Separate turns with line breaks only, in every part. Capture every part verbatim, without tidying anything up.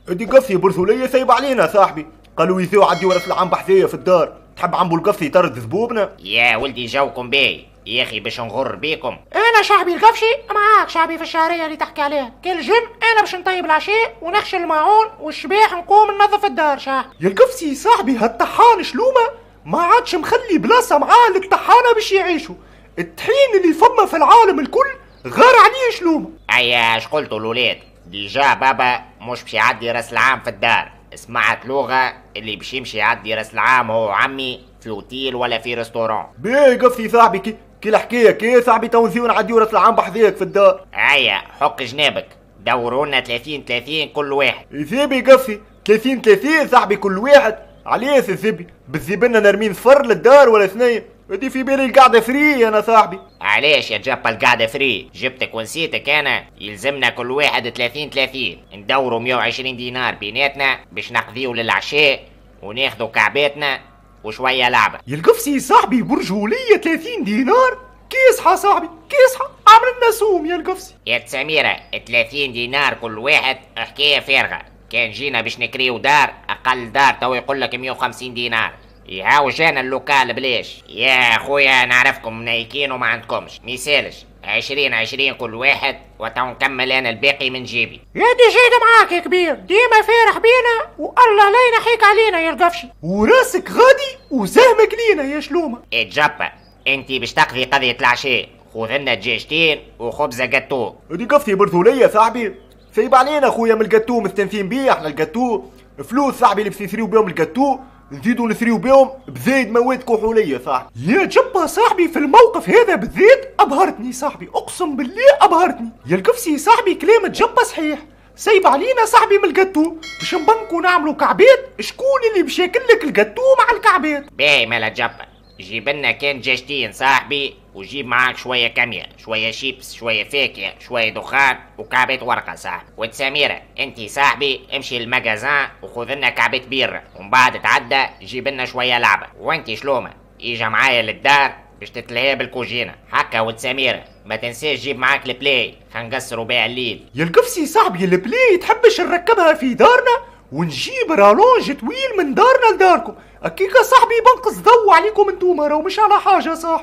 ادي قفصي برسولية سايب علينا صاحبي، قالوا يثيو عدي ورث العام بحثية في الدار، تحب عمبو القفصي يطرد ذبوبنا؟
يا ولدي جوكم باي يا اخي باش نغر بيكم.
انا شعبي القفشي معاك شعبي في الشعريه اللي تحكي عليها، كل جن انا باش نطيب العشاء ونخشى الماعون والشباح نقوم ننظف الدار. شاه
يا القفصي صاحبي هالطحان شلومه ما عادش مخلي بلاصه معاه للطحانه باش يعيشوا، الطحين اللي فما في العالم الكل غار عليه شلومه.
ايا اش قلتوا الولاد؟ ديجا بابا مش باش يعدي راس العام في الدار، سمعت لغه اللي باش يمشي يعدي راس العام هو عمي في اوتيل ولا في ريستوران.
بيه قفصي صاحبي كي كي الحكايه كي صاحبي تو نسيو نعديو راس العام بحذيك في الدار.
ايا حك جنابك دوروا لنا ثلاثين ثلاثين كل واحد.
يثيبي قفصي ثلاثين ثلاثين صاحبي كل واحد، عليه يثيبي بتجيب لنا نرمين صفر للدار ولا اثنين؟ ودي في بالي القعده فري انا صاحبي.
علاش يا جبل القعده فري؟ جبتك ونسيتك انا، يلزمنا كل واحد ثلاثين ثلاثين، ندوروا مية وعشرين دينار بيناتنا باش نقضيو للعشاء وناخذوا كعباتنا وشويه لعبه.
يا القفصي صاحبي برجوليه ثلاثين دينار كيصحى صاحبي كيصحى عامل لنا سوم يا القفصي.
يا سميره ثلاثين دينار كل واحد حكايه فارغه، كان جينا باش نكريو دار اقل دار تو يقول لك مية وخمسين دينار، يهاو جانا اللوكال بلاش. يا خويا نعرفكم منيكين وما عندكمش ميسالش، عشرين عشرين كل واحد وتو نكمل انا الباقي من جيبي.
يا دي جيد معاك يا كبير، ديما فارح بينا والله لا ينحيك علينا يا القفشي،
وراسك غادي وسهمك لينا يا شلومه.
اتجبا انتي باش تقضي قضيه العشاء، خذ لنا دجاجتين وخبزه جاتو.
ودي قفتي برثوليه صاحبي سايب علينا خويا من الجاتو مستنسين بيه احنا الجاتو، فلوس صاحبي اللي باش نثريو بيهم الجاتو نزيدوا نثريو بيهم بزايد مواد كحوليه صاحبي. يا جبا صاحبي في الموقف هذا بالذات ابهرتني صاحبي، اقسم بالله ابهرتني. يا القفصي صاحبي كلام جبا صحيح، سايب علينا صاحبي من الجاتو باش نبنكو نعملوا كعبات، شكون اللي باش ياكل لك الجاتو مع الكعبات؟
باهي مالا جبا، جيب لنا كان دجاجتين صاحبي وجيب معاك شويه كاميه، شويه شيبس، شويه فاكهه، شويه دخان وكعبات ورقه صاحبي. وتساميره انتي صاحبي امشي للمجازان وخذ لنا كعبه بيره، ومن بعد تعدى جيب لنا شويه لعبه. وانتي شلومه اجا معايا للدار باش تتلهي بالكوجينه هكا. وتساميره ما تنساش جيب معاك البلاي خنقصروا بيها الليل.
يا القفصي صاحبي البلاي تحبش نركبها في دارنا ونجيب رالونج طويل من دارنا لداركم، اكيكا صاحبي بنقص ضو عليكم انتوما راهو مش على حاجه صاحبي.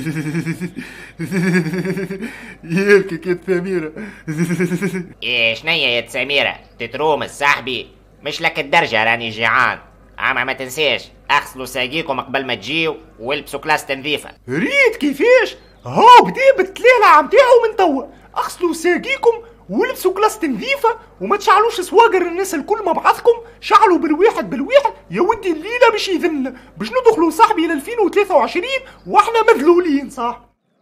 ياك يا سميره.
ايه شنيا يا سميره تتروم صاحبي؟ مش لك الدرجه راني جيعان، اما ما تنساش اغسلوا ساقيكم قبل ما تجيو والبسوا كلاس تنظيفه.
ريت كيفاش؟ هاو بدا بالتلالع متاعو من توا، اغسلوا ساقيكم ولبسوا كلاس تنظيفه وما تشعلوش سواقر الناس الكل مع بعضكم، شعلوا بالواحد بالواحد يا ودي الليله باش يذلنا باش ندخلوا صاحبي ل ألفين وثلاثة وعشرين واحنا مذلولين صاحبي.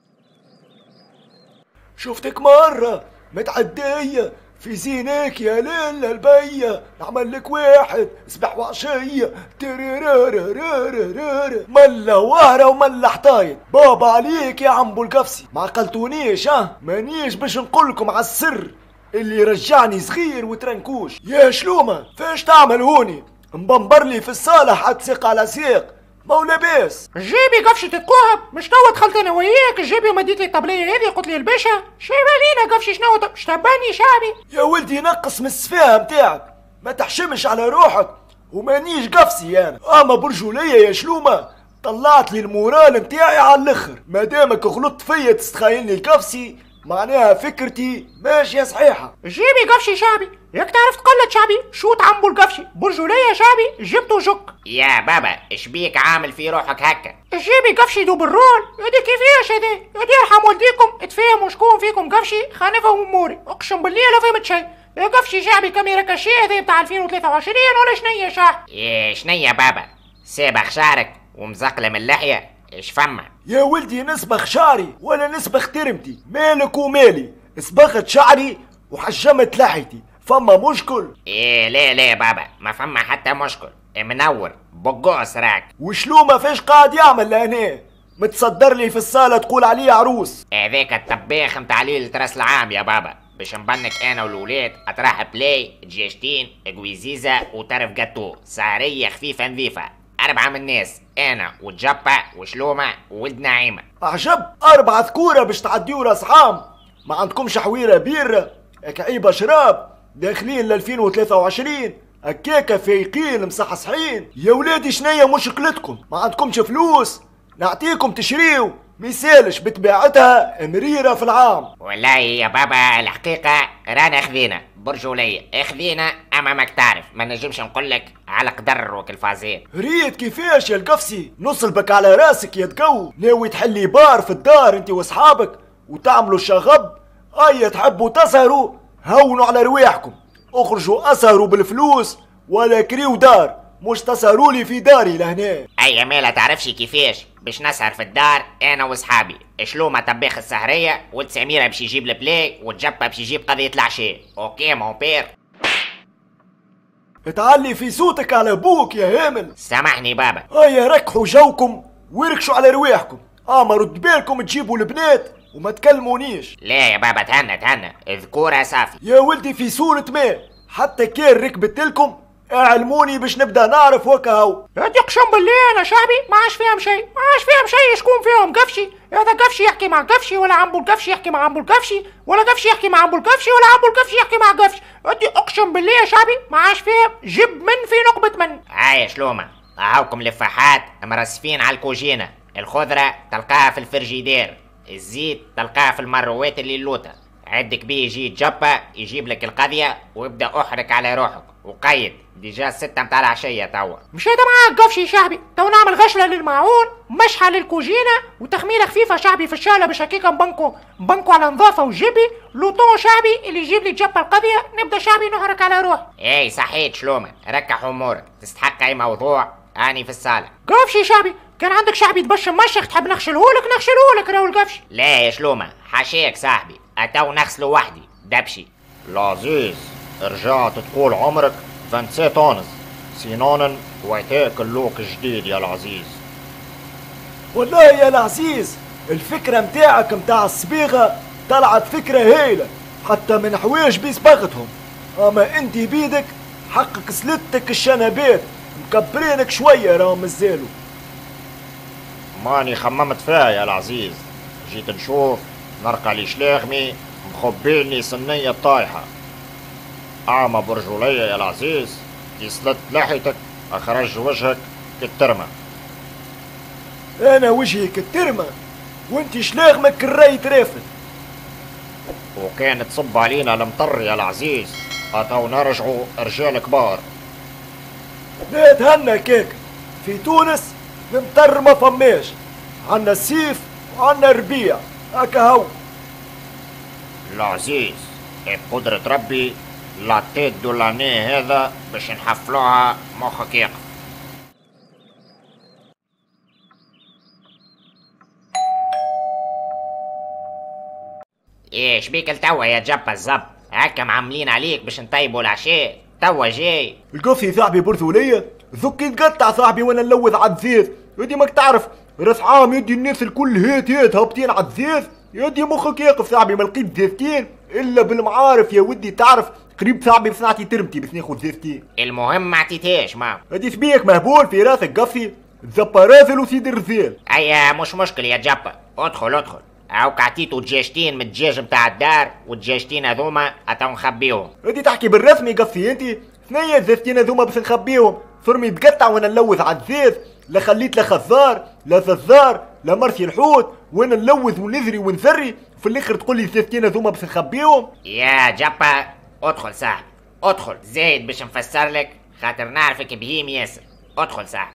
شفتك مره متعديه في زينك يا ليل البيه، نعمل لك واحد صبح وعشيه تريرارارارارار ملا وهره وملا حطايد. بابا عليك يا عمبو القفصي ما عقلتونيش ها، مانيش باش نقولكم على السر اللي رجعني صغير وترنكوش. يا شلومه فاش تعمل هوني مبمبر لي في الصالة حد سيق على سيق مو لاباس.
جيبي قفشي تتكوهب، مش توا دخلت انا وياك جيبي ومديت لي الطبليه هذه قلت لي الباشا شايبه لينا قفشي شنو شتباني شعبي.
يا ولدي نقص من السفاهه متاعك، ما تحشمش على روحك ومانيش قفصي انا، اما برجوليه يا شلومه طلعت لي المورال متاعي على الاخر، ما دامك غلطت فيا تستخايلني القفصي معناها فكرتي ماشيه صحيحه.
جيبي قفشي شعبي، ياك تعرف تقلد شعبي شوت عمبو القفشي برجوليه شعبي جبته جك.
يا بابا اش بيك عامل في روحك هكا؟
جيبي قفشي دوب الرول يدي كيفاش هذا يدي يرحم والديكم اتفاهموا شكون فيكم قفشي خلينا نفهم اموري، اقسم بالله لا فهمت شيء. يا قفشي شعبي كاميرا كاشيه هذا بتاع ألفين وثلاثة وعشرين ولا شنيا شعبي؟
ايه شنيا بابا سابخ شعرك ومزقلم اللحيه ايش فما؟
يا ولدي نسبخ شعري ولا نسبخ ترمتي، مالك ومالي، صبغت شعري وحجمت لحيتي، فما مشكل؟
ايه لا لا بابا ما فما حتى مشكل، منور بقوس راك.
وشلو ما فيش قاعد يعمل لهنا متصدر لي في الصالة تقول عليه عروس؟
هذاك الطباخ متاع ليلة راس العام يا بابا، باش نبنك انا والولاد اطراح بلاي دجاجتين قويزيزة وطرف جاتو سعرية خفيفة نظيفة، أربعة من الناس أنا وجبة وشلومة وولد نعيمة.
عجب أربعة ذكورة باش تعديو راس عام، ما عندكمش حويرة بيرة كعيبة شراب داخلين ل ألفين وثلاثة وعشرين هكاكا فايقين مصحصحين. يا ولادي شنيا مشكلتكم؟ ما عندكمش فلوس نعطيكم تشريو ميسالش بتباعتها مريرة في العام.
والله يا بابا الحقيقة رانا خذينا برجولية خذينا، اما ماك تعرف ما نجمش نقولك على قدر وكالفازين.
ريت كيفاش يا القفصي نصلبك على راسك يا تقو، ناوي تحلي بار في الدار انت واصحابك وتعملوا شغب؟ ايا تحبوا تسهروا هونوا على رواحكم، اخرجوا اسهروا بالفلوس ولا كريو دار، مش تسهروا لي في داري لهنا.
اي ميلا تعرفش كيفاش باش نسهر في الدار انا وصحابي، شلومة طباخ السهرية وتسميرة باش يجيب البلاي وتجبة باش يجيب قضية العشاء. اوكي مون بير.
تعلي في صوتك على ابوك يا هامل.
سامحني بابا.
ايا ركحوا جوكم ويركشوا على رواحكم، اما رد بالكم تجيبوا البنات وما تكلمونيش.
لا يا بابا تهنى تهنى اذكورها صافي.
يا ولدي في صورة ما حتى كان ركبت لكم اعلموني باش نبدا نعرف وكهو.
هادي اقسم بالله انا شعبي ما عاش فيهم شيء، ما عاش فيهم شيء. شكون فيهم قفشي؟ هذا قفشي يحكي مع قفشي، ولا عمبو القفشي يحكي مع عمبو القفشي، ولا قفشي يحكي مع عمبو القفشي، ولا عمبو القفشي يحكي مع قفشي. هادي اقسم بالله يا شعبي ما عاش فيهم جب من في نقبة من.
هاي شلومة هاوكم لفاحات مرصفين على الكوجينة، الخضرة تلقاها في الفرجيدير، الزيت تلقاها في المروات اللي اللوطة، عندك بيه يجي جبة يجيب لك القضية ويبدا احرك على روحك وقيد ديجا ستة متاع العشية توا.
مش هذا معاك قفشي شعبي، تو نعمل غشلة للماعون مشحة للكوجينة وتخميلة خفيفة شعبي في الشالة باش هكيكا نبنكو نبنكو على نظافة وجيبي لوطون شعبي اللي يجيب لي جبة القضية نبدا شعبي نحرك على روحي.
اي صحيت شلومة ركح امورك، تستحق اي موضوع اني في الصالة.
قفشي شعبي كان عندك شعبي تبشم مشخ تحب نغسلهولك نغسلهولك راهو القفشي.
لا يا شلومة حاشاك صاحبي اتو نغسلو وحدي دبشي.
العزيز رجعت تقول عمرك سبعة وعشرين ونص سنونا وتاكل لوك جديد يا العزيز.
والله يا العزيز الفكرة متاعك متاع الصبيغة طلعت فكرة هايلة حتى من حوايج بيصبغتهم، اما انت بيدك حقك سلتك الشنبات مكبرينك شوية راهم مازالوا.
ماني خممت فيها يا العزيز، جيت نشوف نرقى لي شلاغمي مخبيني سنية طايحة. أعمى برجولية يا العزيز كي سلت لحيتك أخرج وجهك كالترمة.
أنا وجهي كالترمة وانت شلاغمك كالريت رافد.
وكان تصب علينا المطر يا العزيز أتو نرجعوا رجال كبار.
لا تهنى كيك، في تونس المطر ما فماش، عنا السيف وعنا الربيع هكا هو.
العزيز بقدرة ربي لاتيت دولاني هذا باش نحفلوها مخك يقف.
ايش بيك لتوا يا جبة الزب؟ هكا معاملين عليك باش نطيبوا العشاء توا جاي.
القصي صاحبي برثولية ذوك يتقطع صاحبي وانا نلوذ على الزيت، يدي ماك تعرف راس عام يدي الناس الكل هيت هيت هابطين على الزيت، يدي مخك يقف صاحبي ما لقيت زيتين الا بالمعارف يا ودي تعرف قريب صاحبي بصنعتي ترمتي باش ناخذ زيتين.
المهم ما عطيتهاش ما
هادي سبيك مهبول في راسك قصي زبا رازل وسيد الرزال.
ايا مش مشكل يا جبة ادخل ادخل. هاوك عطيتو دجاجتين من الدجاج متاع الدار والدجاجتين هذوما اتو نخبيهم.
هادي تحكي بالرسمي قصي انت ثنية الزيتين هذوما باش نخبيهم، فرمي يتقطع وانا نلوث على الزيت، لا خليت لا خزار لا ززار لا مرسي الحوت وانا نلوث ونزري ونزري في الاخر تقول لي الزيتين هذوما باش نخبيهم.
يا جبة ادخل صاحبي ادخل زايد باش نفسر لك خاطر نعرفك بهيم ياسر. ادخل صاحبي.